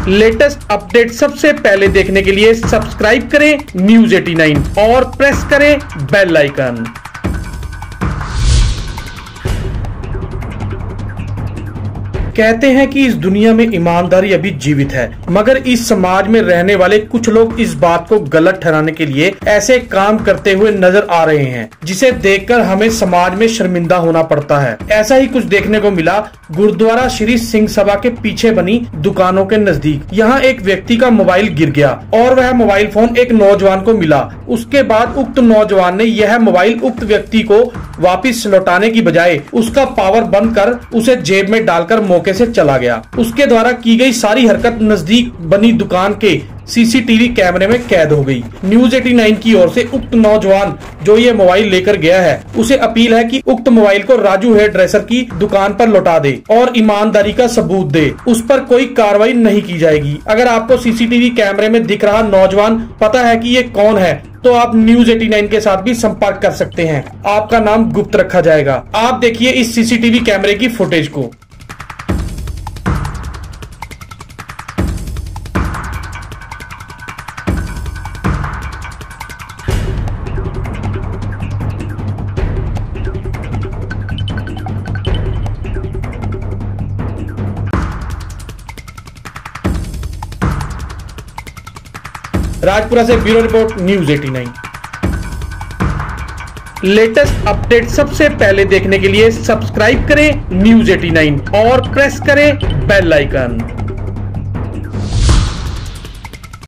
Latest update सबसे पहले देखने के लिए सब्सक्राइब करें न्यूज़ 89 और प्रेस करें बेल आइकन। कहते हैं कि इस दुनिया में ईमानदारी अभी जीवित है, मगर इस समाज में रहने वाले कुछ लोग इस बात को गलत ठहराने के लिए ऐसे काम करते हुए नजर आ रहे हैं, जिसे देखकर हमें समाज में शर्मिंदा होना पड़ता है। ऐसा ही कुछ देखने को मिला गुरुद्वारा श्री सिंह सभा के पीछे बनी दुकानों के नजदीक। यहाँ एक व्यक्ति का मोबाइल गिर गया और वह मोबाइल फोन एक नौजवान को मिला। उसके बाद उक्त नौजवान ने यह मोबाइल उक्त व्यक्ति को वापिस लौटाने की बजाय उसका पावर बंद कर उसे जेब में डालकर मौके से चला गया। उसके द्वारा की गई सारी हरकत नजदीक बनी दुकान के सीसीटीवी कैमरे में कैद हो गई। न्यूज़ 89 की ओर से उक्त नौजवान जो ये मोबाइल लेकर गया है, उसे अपील है कि उक्त मोबाइल को राजू हेयर ड्रेसर की दुकान पर लौटा दे और ईमानदारी का सबूत दे। उस पर कोई कार्रवाई नहीं की जाएगी। अगर आपको सीसीटीवी कैमरे में दिख रहा नौजवान पता है कि ये कौन है, तो आप न्यूज़ 89 के साथ भी संपर्क कर सकते हैं। आपका नाम गुप्त रखा जाएगा। आप देखिए इस सीसीटीवी कैमरे की फुटेज को। राजपुरा से bureau report news 89। Latest update सबसे पहले देखने के लिए सब्सक्राइब करें न्यूज़ 89 और प्रेस करें बेल आइकन।